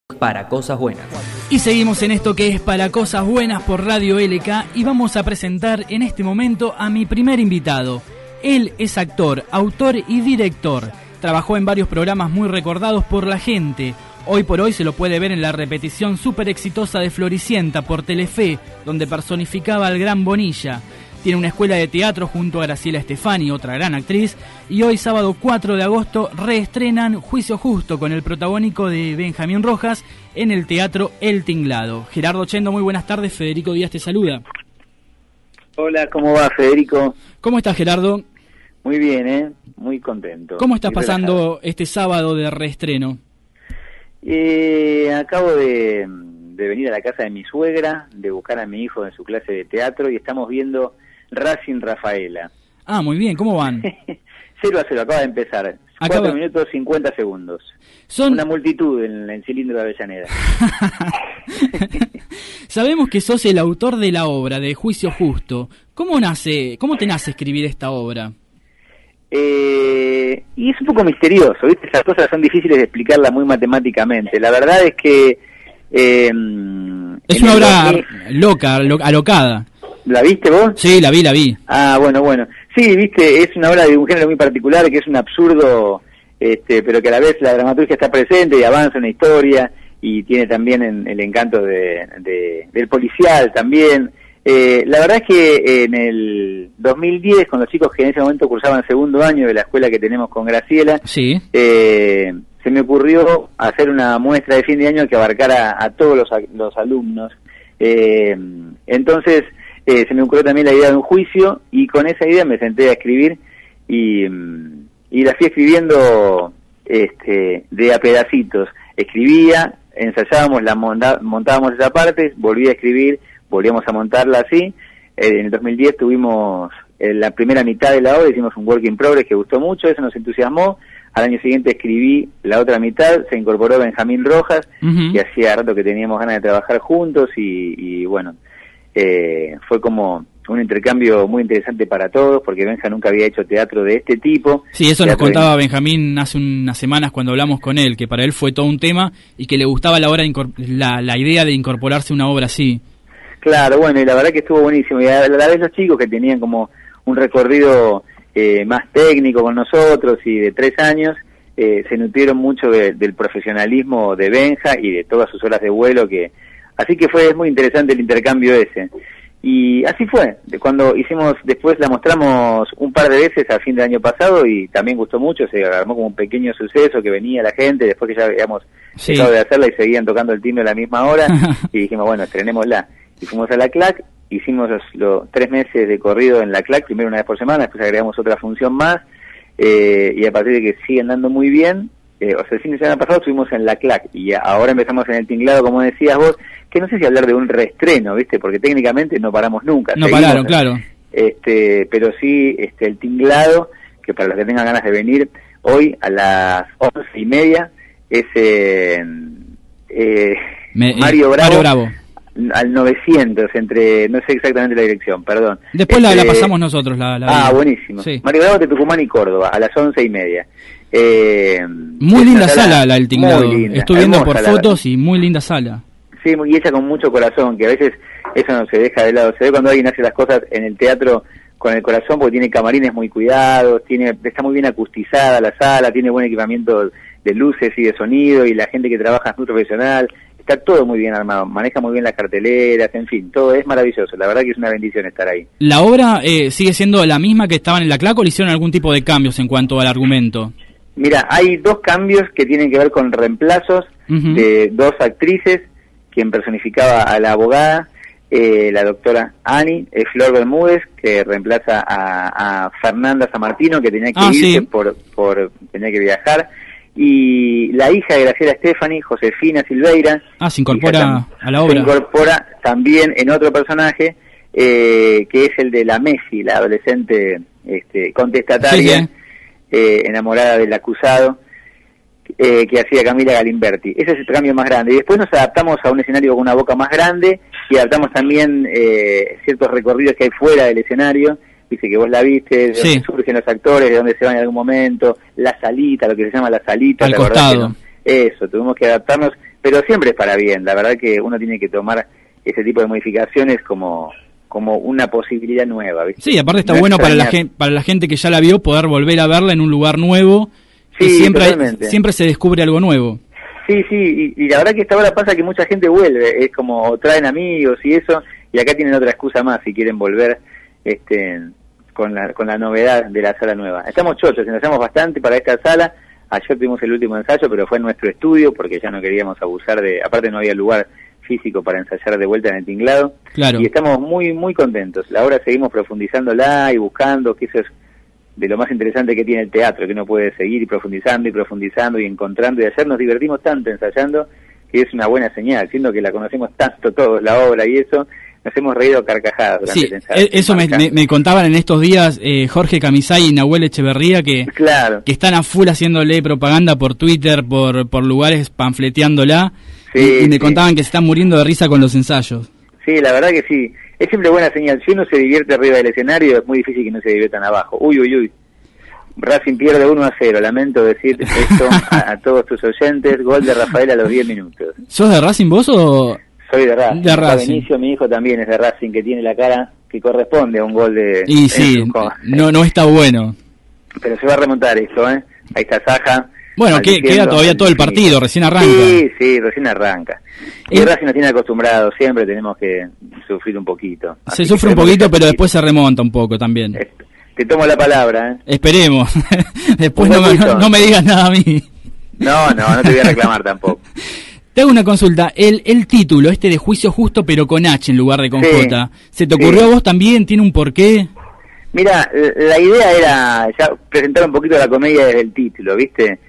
Para Cosas Buenas. Y seguimos en esto que es Para Cosas Buenas por Radio LK y vamos a presentar en este momento a mi primer invitado. Él es actor, autor y director. Trabajó en varios programas muy recordados por la gente. Hoy por hoy se lo puede ver en la repetición súper exitosa de Floricienta por Telefe, donde personificaba al Gran Bonilla. Tiene una escuela de teatro junto a Graciela Estefani, otra gran actriz, y hoy sábado 4 de agosto reestrenan Juicio Justo con el protagónico de Benjamín Rojas en el Teatro El Tinglado. Gerardo Chendo, muy buenas tardes, Federico Díaz te saluda. Hola, ¿cómo va, Federico? ¿Cómo estás, Gerardo? Muy bien, muy contento. ¿Cómo estás pasando este sábado de reestreno? Acabo de venir a la casa de mi suegra, de buscar a mi hijo en su clase de teatro y estamos viendo Racing Rafaela. Ah, muy bien, ¿cómo van? 0-0, acaba de empezar. 4 minutos 50 segundos. Son una multitud en el cilindro de Avellaneda. Sabemos que sos el autor de la obra de Juicio Justo. ¿Cómo te nace escribir esta obra? Y es un poco misterioso, ¿viste? Esas cosas son difíciles de explicarlas muy matemáticamente. La verdad es que... es una obra loca, alocada. ¿La viste vos? Sí, la vi. Ah, bueno. Sí, viste, es una obra de un género muy particular, que es un absurdo, pero que a la vez la dramaturgia está presente y avanza una historia, y tiene también el encanto del policial también. La verdad es que en el 2010, con los chicos que en ese momento cursaban segundo año de la escuela que tenemos con Graciela, sí. Se me ocurrió hacer una muestra de fin de año que abarcara a todos los alumnos. Entonces se me ocurrió también la idea de un juicio, y con esa idea me senté a escribir y la fui escribiendo de a pedacitos. Escribía, ensayábamos, montábamos esa parte, volvía a escribir, volvíamos a montarla así. En el 2010 tuvimos la primera mitad de la obra, hicimos un work in progress que gustó mucho, eso nos entusiasmó. Al año siguiente escribí la otra mitad, se incorporó Benjamín Rojas, que hacía rato que teníamos ganas de trabajar juntos, y bueno, fue como un intercambio muy interesante para todos, porque Benja nunca había hecho teatro de este tipo. Sí, eso nos contaba Benjamín hace unas semanas cuando hablamos con él, que para él fue todo un tema y que le gustaba la idea de incorporarse a una obra así. Claro, bueno, y la verdad que estuvo buenísimo, y a la vez los chicos que tenían como un recorrido más técnico con nosotros y de 3 años, se nutrieron mucho del profesionalismo de Benja y de todas sus horas de vuelo, así que fue muy interesante el intercambio ese. Y así fue, cuando después la mostramos un par de veces a fin del año pasado y también gustó mucho, se armó como un pequeño suceso que venía la gente, después que ya habíamos dejado de hacerla y seguían tocando el timbre a la misma hora, y dijimos, bueno, estrenémosla. Y fuimos a la CLAC, hicimos los 3 meses de corrido en la CLAC, primero una vez por semana, después agregamos otra función más, y a partir de que siguen dando muy bien, o sea, el fin de semana pasado estuvimos en la CLAC, y ahora empezamos en el Tinglado, como decías vos, que no sé si hablar de un reestreno, ¿viste? Porque técnicamente no paramos nunca. No pararon, claro. Pero sí, el Tinglado, que para los que tengan ganas de venir, hoy a las 11:30, es Mario Bravo. Al 900, no sé exactamente la dirección, perdón. Después la pasamos nosotros. Buenísimo. Sí. Mario Bravo de Tucumán y Córdoba, a las 11:30. Muy linda sala la del Tinglado. Estuve viendo por fotos y muy linda sala. Sí, y hecha con mucho corazón, que a veces eso no se deja de lado. Se ve cuando alguien hace las cosas en el teatro con el corazón, porque tiene camarines muy cuidados, está muy bien acustizada la sala, tiene buen equipamiento de luces y de sonido, y la gente que trabaja es muy profesional. Está todo muy bien armado, maneja muy bien las carteleras, en fin, todo es maravilloso. La verdad que es una bendición estar ahí. ¿La obra sigue siendo la misma que estaban en la CLAC o le hicieron algún tipo de cambios en cuanto al argumento? Mira, hay 2 cambios que tienen que ver con reemplazos de 2 actrices, quien personificaba a la abogada, la doctora Ani, Flor Bermúdez, que reemplaza a Fernanda Sammartino, que tenía que irse tenía que viajar, y la hija de Graciela Estefani, Josefina Silveira, se incorpora a la obra. Se incorpora también en otro personaje, que es el de la Messi, la adolescente contestataria, enamorada del acusado, que hacía Camila Galimberti. Ese es el cambio más grande. Y después nos adaptamos a un escenario con una boca más grande, y adaptamos también ciertos recorridos que hay fuera del escenario. Dice que vos la viste, de dónde surgen los actores, de dónde se van en algún momento, la salita, lo que se llama la salita. Al costado. Eso, tuvimos que adaptarnos pero siempre es para bien. La verdad que uno tiene que tomar ese tipo de modificaciones como una posibilidad nueva, ¿viste? Sí, aparte está No bueno para extrañar. para la gente que ya la vio poder volver a verla en un lugar nuevo, Sí, y totalmente. siempre se descubre algo nuevo. Sí, y la verdad que esta hora pasa que mucha gente vuelve, es como traen amigos y eso, y acá tienen otra excusa más si quieren volver con la novedad de la sala nueva. Estamos chochos, ensayamos bastante para esta sala. Ayer tuvimos el último ensayo, pero fue en nuestro estudio porque ya no queríamos abusar aparte no había lugar físico para ensayar de vuelta en el tinglado. Claro. Y estamos muy muy contentos. La obra seguimos profundizándola y buscando, que eso es de lo más interesante que tiene el teatro, que uno puede seguir profundizando y encontrando, y ayer nos divertimos tanto ensayando que es una buena señal, siendo que la conocemos tanto todos, la obra y eso, nos hemos reído a carcajadas durante el ensayo. Eso me contaban en estos días Jorge Camisay y Nahuel Echeverría que están a full haciéndole propaganda por Twitter, por lugares panfleteándola, y me contaban que se están muriendo de risa con los ensayos. Sí, la verdad que sí. Es siempre buena señal. Si uno se divierte arriba del escenario, es muy difícil que no se diviertan abajo. Uy. Racing pierde 1-0. Lamento decir esto a todos tus oyentes. Gol de Rafael a los 10 minutos. ¿Sos de Racing vos o...? Soy de Racing. De Racing. Benicio, mi hijo, también es de Racing, que tiene la cara que corresponde a un gol de... Y sí, no está bueno. Pero se va a remontar esto, ¿eh? Ahí está Saja. Bueno, queda todavía todo el partido, recién arranca. Sí, recién arranca. Y Racing nos tiene acostumbrados, siempre tenemos que sufrir un poquito. Se sufre un poquito, pero después se remonta un poco también. Te tomo la palabra, ¿eh? Esperemos. Después no me digas nada a mí. No te voy a reclamar tampoco. Te hago una consulta. El título, de Juicio Justo, pero con H en lugar de con J, ¿se te ocurrió a vos también? ¿Tiene un porqué? Mira, la idea era ya presentar un poquito la comedia desde el título, ¿viste?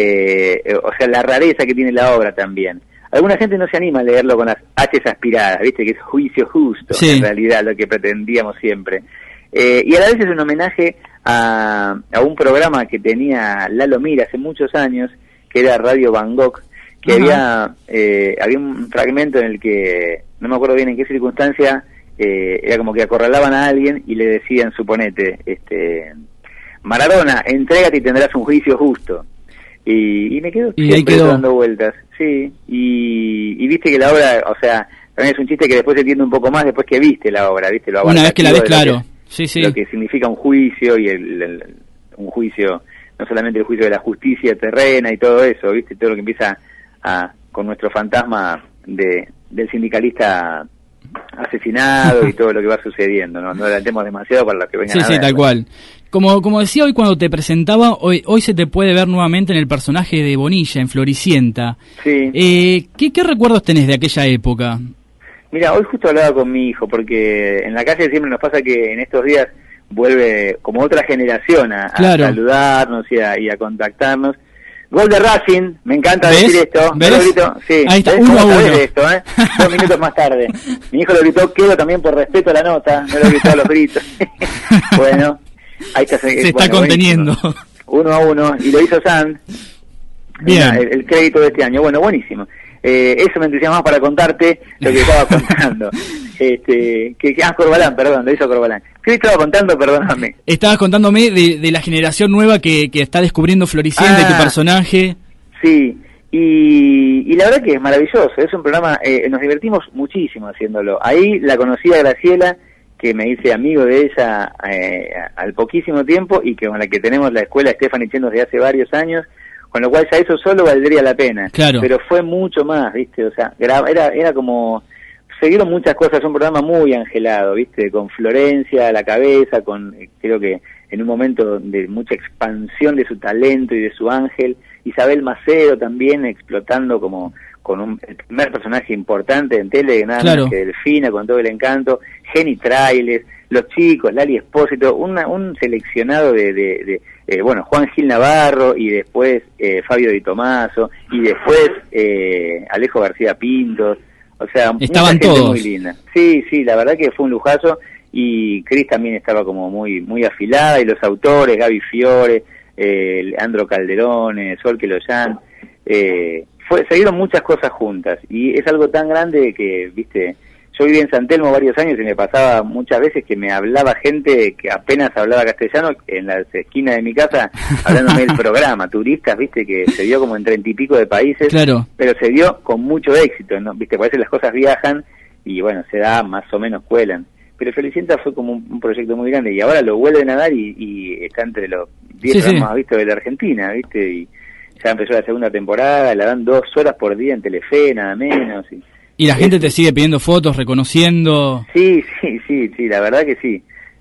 O sea, la rareza que tiene la obra también. Alguna gente no se anima a leerlo con las H's aspiradas, ¿viste? Que es Juicio Justo, en realidad, lo que pretendíamos siempre. Y a la vez es un homenaje a un programa que tenía Lalo Mir hace muchos años, que era Radio Bangkok, que había un fragmento en el que, no me acuerdo bien en qué circunstancia, era como que acorralaban a alguien y le decían, suponete, Maradona, entrégate y tendrás un juicio justo. Y me quedo siempre dando vueltas, sí, y viste que la obra, o sea, también es un chiste que después se entiende un poco más después que viste la obra, viste, una vez que la ves, claro, sí. Lo que significa un juicio y un juicio, no solamente el juicio de la justicia terrena y todo eso, viste, todo lo que empieza con nuestro fantasma del sindicalista asesinado y todo lo que va sucediendo, no adelantemos demasiado para los que vengan a ver. Sí, tal cual. Como decía hoy cuando te presentaba, hoy se te puede ver nuevamente en el personaje de Bonilla, en Floricienta. Sí. ¿Qué recuerdos tenés de aquella época? Mira, hoy justo hablaba con mi hijo, porque en la calle siempre nos pasa que en estos días vuelve como otra generación a saludarnos y a contactarnos. Gol de Racing, me encanta decir esto. ¿Ves? Lo grito, sí. Ahí está, 1-1. Esto, 2 minutos más tarde. Mi hijo lo gritó, quedo también por respeto a la nota, no lo gritó a los gritos. Bueno, ahí está. Se está conteniendo. 1-1, y lo hizo San. Bien. El crédito de este año, bueno, buenísimo. Eso me entusiasma más para contarte lo que estaba contando. Corbalán, perdón, lo hizo Corbalán. ¿Qué estaba contando? Perdóname. Estabas contándome de la generación nueva que está descubriendo Floricienta y tu personaje. Sí, y la verdad que es maravilloso, es un programa, nos divertimos muchísimo haciéndolo. Ahí la conocí a Graciela, que me hice amigo de ella al poquísimo tiempo, y que con la que tenemos la escuela Stephanie Chen desde hace varios años, con lo cual ya eso solo valdría la pena. Claro. Pero fue mucho más, ¿viste? O sea, era como... Se dieron muchas cosas, un programa muy angelado, ¿viste? Con Florencia a la cabeza, creo que en un momento de mucha expansión de su talento y de su ángel. Isabel Macedo también explotando el primer personaje importante en tele, nada más que Delfina, con todo el encanto. Jenny Trailes, los chicos, Lali Espósito, un seleccionado de Juan Gil Navarro, y después Fabio Di Tomaso, y después Alejo García Pintos. O sea, estaban todos muy linda. Sí, la verdad que fue un lujazo, y Cris también estaba como muy muy afilada, y los autores, Gaby Fiore, Leandro Calderón, Sol Queloyán, se dieron muchas cosas juntas, y es algo tan grande que, viste, yo viví en San Telmo varios años y me pasaba muchas veces que me hablaba gente que apenas hablaba castellano en las esquinas de mi casa, hablándome del programa, turistas, viste, que se dio como en 30 y pico de países, claro, pero se dio con mucho éxito, ¿no? Viste, parece que las cosas viajan y bueno, se da, más o menos cuelan. Pero Floricienta fue como un proyecto muy grande y ahora lo vuelven a dar y está entre los 10 programas más vistos de la Argentina, viste, y ya empezó la segunda temporada, la dan 2 horas por día en Telefe, nada menos. ¿Y la gente te sigue pidiendo fotos, reconociendo? Sí, la verdad que sí,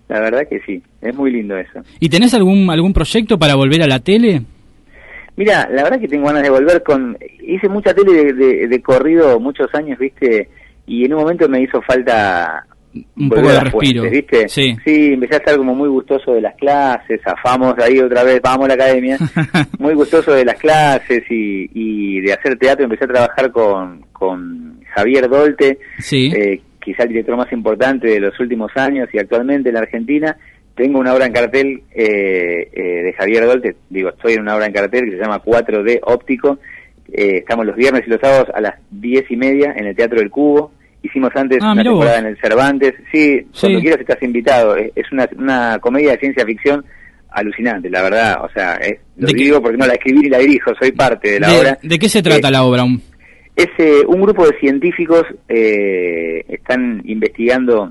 es muy lindo eso. ¿Y tenés algún proyecto para volver a la tele? Mira, la verdad que tengo ganas de volver hice mucha tele de corrido muchos años, viste, y en un momento me hizo falta un poco de respiro, fuentes, ¿viste? Sí, empecé a estar como muy gustoso de las clases, zafamos ahí otra vez, vamos a la academia, muy gustoso de las clases y de hacer teatro. Empecé a trabajar con Javier Dolte, sí. Quizá el director más importante de los últimos años y actualmente en la Argentina. Tengo una obra en cartel de Javier Dolte, estoy en una obra en cartel que se llama 4D Óptico. Estamos los viernes y los sábados a las 10:30 en el Teatro del Cubo. Hicimos antes una temporada en el Cervantes. Sí, cuando quieras estás invitado. Es una comedia de ciencia ficción alucinante, la verdad. O sea, lo digo porque no la escribí ni la dirijo, soy parte de la obra. ¿De qué se trata la obra? Es un grupo de científicos están investigando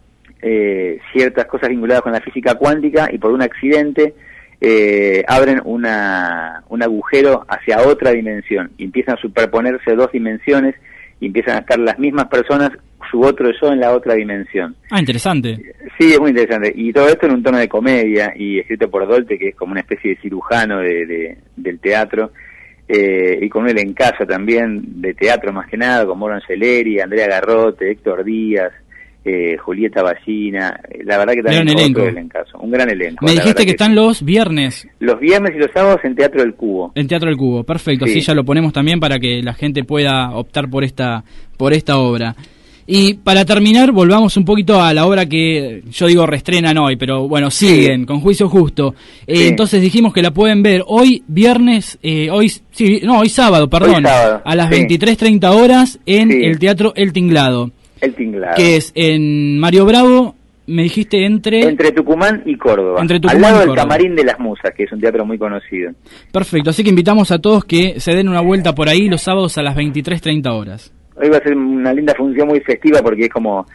ciertas cosas vinculadas con la física cuántica y por un accidente abren un agujero hacia otra dimensión y empiezan a superponerse 2 dimensiones y empiezan a estar las mismas personas, su otro yo en la otra dimensión. Ah, interesante. Sí, es muy interesante. Y todo esto en un tono de comedia y escrito por Dolte, que es como una especie de cirujano del teatro, y con un elencazo también de teatro más que nada, con Moro Angeleri, Andrea Garrote, Héctor Díaz, Julieta Ballina. La verdad que también un gran elenco. Me dijiste que están los viernes y los sábados en Teatro del Cubo. En Teatro del Cubo, perfecto. Sí, ya lo ponemos también para que la gente pueda optar por esta obra. Y para terminar, volvamos un poquito a la obra que yo digo reestrenan hoy, pero bueno, siguen con Juicio Justo. Entonces dijimos que la pueden ver hoy viernes, hoy sábado, perdón, a las 23:30 horas en el Teatro El Tinglado. El Tinglado. Que es en Mario Bravo, me dijiste entre Tucumán y Córdoba. Al lado del Camarín de las Musas, que es un teatro muy conocido. Perfecto, así que invitamos a todos que se den una vuelta por ahí los sábados a las 23:30 horas. Hoy va a ser una linda función muy festiva porque es como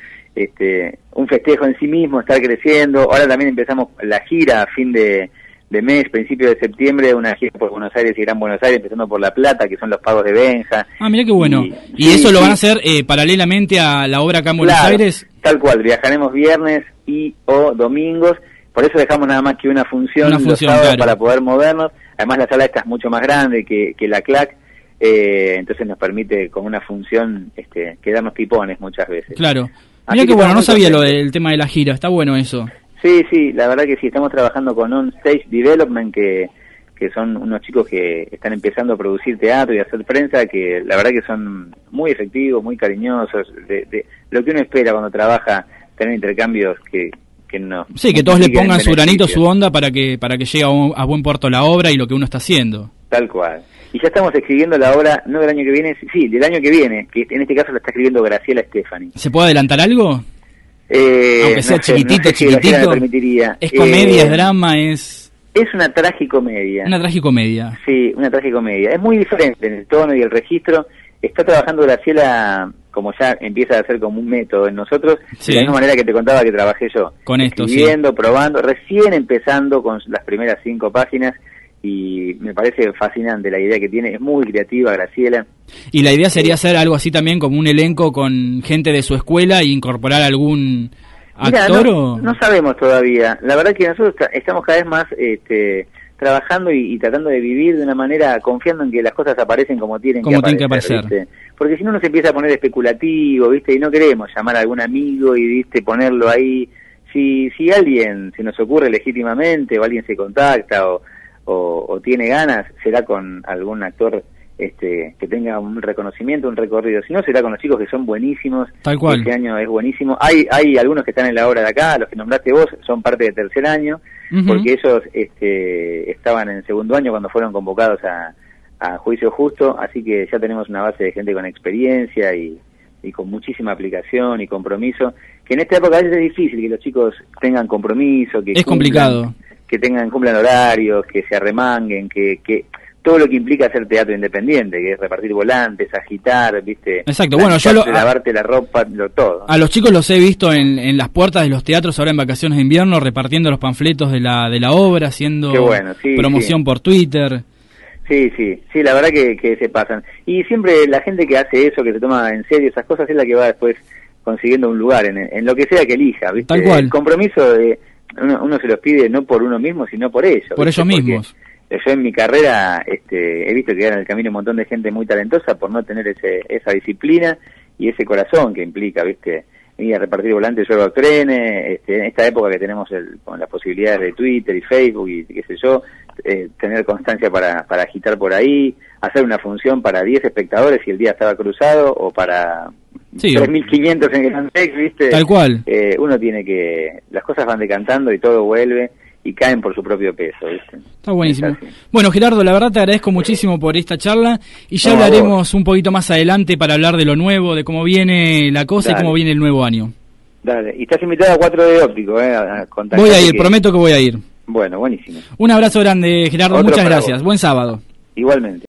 un festejo en sí mismo, estar creciendo. Ahora también empezamos la gira a fin de mes, principio de septiembre, una gira por Buenos Aires y Gran Buenos Aires, empezando por La Plata, que son los pagos de Benja. Ah, mira qué bueno. ¿Y eso lo van a hacer paralelamente a la obra acá en Buenos Aires? Tal cual, viajaremos viernes o domingos, por eso dejamos nada más que una función los sábados para poder movernos. Además la sala esta es mucho más grande que la CLAC, entonces nos permite con una función quedarnos pipones muchas veces. Claro. Mira que bueno, no sabía lo del tema de la gira, está bueno eso. Sí, la verdad que sí, estamos trabajando con On Stage Development, que son unos chicos que están empezando a producir teatro y a hacer prensa, que la verdad que son muy efectivos, muy cariñosos, de lo que uno espera cuando trabaja, tener intercambios que no... Sí, que todos le pongan su granito, su onda para que llegue a buen puerto la obra y lo que uno está haciendo. Tal cual. Y ya estamos escribiendo la obra, no del año que viene, sí, del año que viene, que en este caso la está escribiendo Graciela Stefani. ¿Se puede adelantar algo? Aunque sea chiquitito. Me permitiría. ¿Es comedia, es drama, es...? Es una tragicomedia. Una tragicomedia. Sí, una tragicomedia. Es muy diferente en el tono y el registro. Está trabajando Graciela, como ya empieza a ser como un método en nosotros, de la misma manera que te contaba que trabajé yo. Con esto, escribiendo, probando, recién empezando con las primeras 5 páginas, y me parece fascinante la idea que tiene. Es muy creativa Graciela. ¿Y la idea sería hacer algo así también, como un elenco con gente de su escuela e incorporar algún actor? No sabemos todavía. La verdad que nosotros estamos cada vez más trabajando y tratando de vivir de una manera, confiando en que las cosas aparecen como tienen que aparecer. ¿Viste? Porque si no nos empieza a poner especulativo, ¿viste? Y no queremos llamar a algún amigo y, ¿viste?, ponerlo ahí. Si alguien se nos ocurre legítimamente, o alguien se contacta o tiene ganas, será con algún actor que tenga un reconocimiento, un recorrido. Si no, será con los chicos que son buenísimos. Tal cual. Este año es buenísimo. Hay algunos que están en la obra de acá, los que nombraste vos, son parte de tercer año, porque ellos estaban en segundo año cuando fueron convocados a Juicio Justo, así que ya tenemos una base de gente con experiencia y y con muchísima aplicación y compromiso, que en esta época a veces es difícil que los chicos tengan compromiso, que es complicado, que cumplan horarios, que se arremanguen, que todo lo que implica hacer teatro independiente, que es repartir volantes, agitar, ¿viste? Exacto, bueno, lavarte la ropa, todo. A los chicos los he visto en las puertas de los teatros ahora en vacaciones de invierno, repartiendo los panfletos de la obra, haciendo promoción por Twitter. Sí, la verdad que se pasan. Y siempre la gente que hace eso, que se toma en serio esas cosas, es la que va después consiguiendo un lugar en lo que sea que elija, ¿viste? Tal cual. El compromiso uno se los pide no por uno mismo, sino por ellos. Por ellos mismos. Yo en mi carrera he visto que queda en el camino un montón de gente muy talentosa por no tener esa disciplina y ese corazón que implica, ¿viste? Ir a repartir volantes yo lo creen, en esta época que tenemos con las posibilidades de Twitter y Facebook y qué sé yo, tener constancia para agitar por ahí, hacer una función para 10 espectadores si el día estaba cruzado, o para 3.500 en Gran Rex, ¿viste? Tal cual. Uno tiene las cosas van decantando y todo vuelve y caen por su propio peso, ¿viste? Está buenísimo. Bueno, Gerardo, la verdad te agradezco muchísimo por esta charla y ya hablaremos un poquito más adelante para hablar de lo nuevo, de cómo viene la cosa. Dale. Y cómo viene el nuevo año. Dale, y estás invitado a 4D Óptico, voy a ir, prometo que voy a ir. Bueno, buenísimo. Un abrazo grande, Gerardo, muchas gracias. Buen sábado. Igualmente.